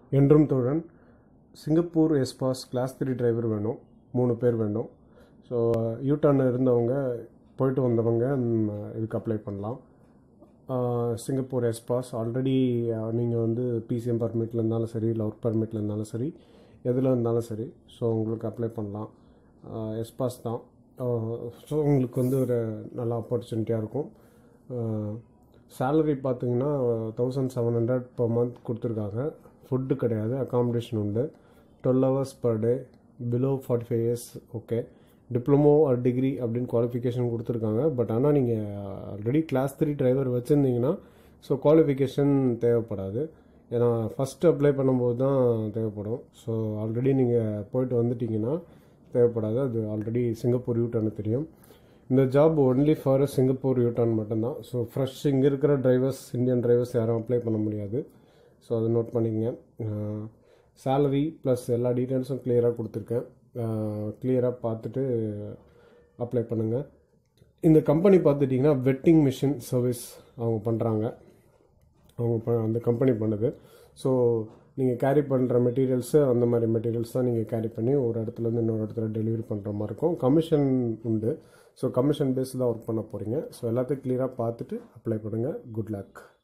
என்றும் தோழன் Singapore S Pass class 3 driver வேணும், 3 பேர் வேணும். ஸோ யூடர்ன் இருந்தவங்க போயிட்டு வந்தவங்க இதுக்கு அப்ளை பண்ணலாம். சிங்கப்பூர் எஸ்பாஸ் ஆல்ரெடி நீங்கள் வந்து பிசிஎம் பர்மிட்டில் இருந்தாலும் சரி, இல்லை ஒர்க் பர்மிட்டில் இருந்தாலும் சரி, எதில் இருந்தாலும் சரி, ஸோ உங்களுக்கு அப்ளை பண்ணலாம். எஸ்பாஸ் தான். ஸோ உங்களுக்கு வந்து ஒரு நல்ல ஆப்பர்ச்சுனிட்டியாக இருக்கும். சேலரி பார்த்தீங்கன்னா 1700 per month கொடுத்துருக்காங்க. ஃபுட்டு கிடையாது, அகாமடேஷன் உண்டு. 12 hours per day, below 45 years. Okay, diploma or degree அப்படின்னு குவாலிஃபிகேஷன் கொடுத்துருக்காங்க. பட் ஆனால் நீங்கள் ஆல்ரெடி கிளாஸ் 3 டிரைவர் வச்சுருந்தீங்கன்னா ஸோ குவாலிஃபிகேஷன் தேவைப்படாது. ஏன்னா ஃபஸ்ட்டு அப்ளை பண்ணும்போது தான் தேவைப்படும். ஸோ ஆல்ரெடி நீங்கள் போயிட்டு வந்துட்டிங்கன்னா தேவைப்படாது. அது ஆல்ரெடி சிங்கப்பூர் யூட்டர்னு தெரியும். இந்த job only for Singapore return மட்டும்தான். ஸோ ஃப்ரெஷ் இங்கே இருக்கிற டிரைவர்ஸ், இந்தியன் டிரைவர்ஸ் யாரும் அப்ளை பண்ண முடியாது. ஸோ அதை நோட் பண்ணிக்கங்க. சேலரி ப்ளஸ் எல்லா டீட்டெயில்ஸும் கிளியராக கொடுத்துருக்கேன். கிளியராக பார்த்துட்டு அப்ளை பண்ணுங்கள். இந்த கம்பெனி பார்த்துட்டிங்கன்னா வெட்டிங் மிஷின் சர்வீஸ் அவங்க பண்ணுறாங்க. அந்த கம்பெனி பண்ணுது. ஸோ நீங்கள் கேரி பண்ணுற மெட்டீரியல்ஸு அந்த மாதிரி மெட்டீரியல்ஸ் தான் நீங்கள் கேரி பண்ணி ஒரு இடத்துலேருந்து இன்னொரு இடத்துல டெலிவரி பண்ணுற மாதிரி இருக்கும். கமிஷன் உண்டு. ஸோ கமிஷன் பேஸ் தான் ஒர்க் பண்ண போகிறீங்க. ஸோ எல்லாத்தையும் கிளியராக பார்த்துட்டு அப்ளை பண்ணுங்கள். Good luck.